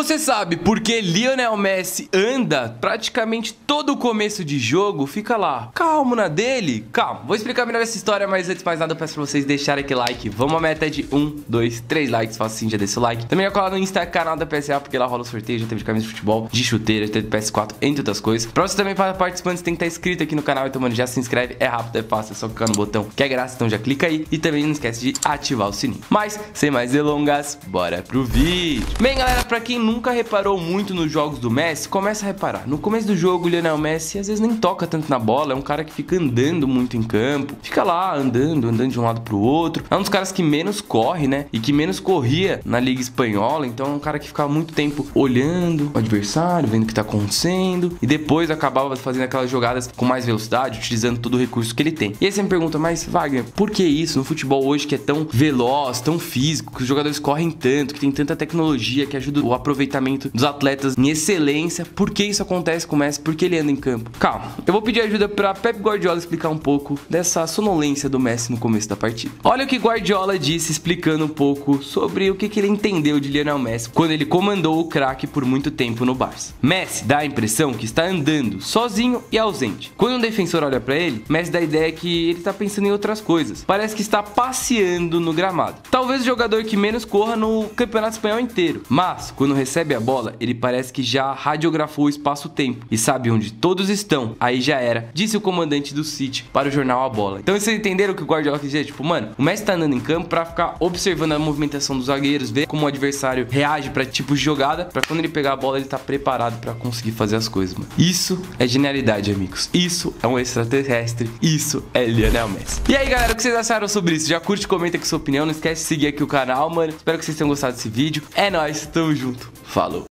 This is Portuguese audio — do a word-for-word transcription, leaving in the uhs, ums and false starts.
Você sabe por que Lionel Messi anda praticamente todo o começo de jogo? Fica lá, calmo na dele, calma. Vou explicar melhor essa história, mas antes de mais nada eu peço pra vocês deixarem aquele like. Vamos a meta de um, dois, três likes, facinho, já deixa o like. Também já cola no Insta, canal da P S A, porque lá rola o sorteio, já teve de camisa de futebol, de chuteira, já teve P S quatro, entre outras coisas. Pra você também para participantes, tem que estar inscrito aqui no canal, então mano, já se inscreve, é rápido, é fácil, é só clicar no botão que é graça, então já clica aí. E também não esquece de ativar o sininho. Mas, sem mais delongas, bora pro vídeo. Bem galera, pra quem nunca reparou muito nos jogos do Messi, começa a reparar. No começo do jogo, o Lionel Messi às vezes nem toca tanto na bola, é um cara que fica andando muito em campo, fica lá andando, andando de um lado pro outro. É um dos caras que menos corre, né? E que menos corria na Liga Espanhola, então é um cara que ficava muito tempo olhando o adversário, vendo o que tá acontecendo, e depois acabava fazendo aquelas jogadas com mais velocidade, utilizando todo o recurso que ele tem. E aí você me pergunta, mas Wagner, por que isso no futebol hoje que é tão veloz, tão físico, que os jogadores correm tanto, que tem tanta tecnologia que ajuda o aproveitamento dos atletas em excelência? Por que isso acontece com o Messi? Por que ele anda em campo? Calma, eu vou pedir ajuda para Pep Guardiola explicar um pouco dessa sonolência do Messi no começo da partida. Olha o que Guardiola disse explicando um pouco sobre o que, que ele entendeu de Lionel Messi quando ele comandou o craque por muito tempo no Barça. Messi dá a impressão que está andando sozinho e ausente. Quando um defensor olha para ele, Messi dá a ideia que ele está pensando em outras coisas. Parece que está passeando no gramado. Talvez o jogador que menos corra no campeonato espanhol inteiro, mas quando recebe a bola, ele parece que já radiografou o espaço-tempo e sabe onde todos estão. Aí já era, disse o comandante do City para o jornal A Bola. Então vocês entenderam o que o Guardiola quis dizer? Tipo, mano, o Messi tá andando em campo para ficar observando a movimentação dos zagueiros, ver como o adversário reage para tipos de jogada, para quando ele pegar a bola ele tá preparado para conseguir fazer as coisas, mano. Isso é genialidade, amigos. Isso é um extraterrestre. Isso é Lionel Messi. E aí, galera, o que vocês acharam sobre isso? Já curte, comenta aqui sua opinião. Não esquece de seguir aqui o canal, mano. Espero que vocês tenham gostado desse vídeo. É nóis, tamo junto. Falou.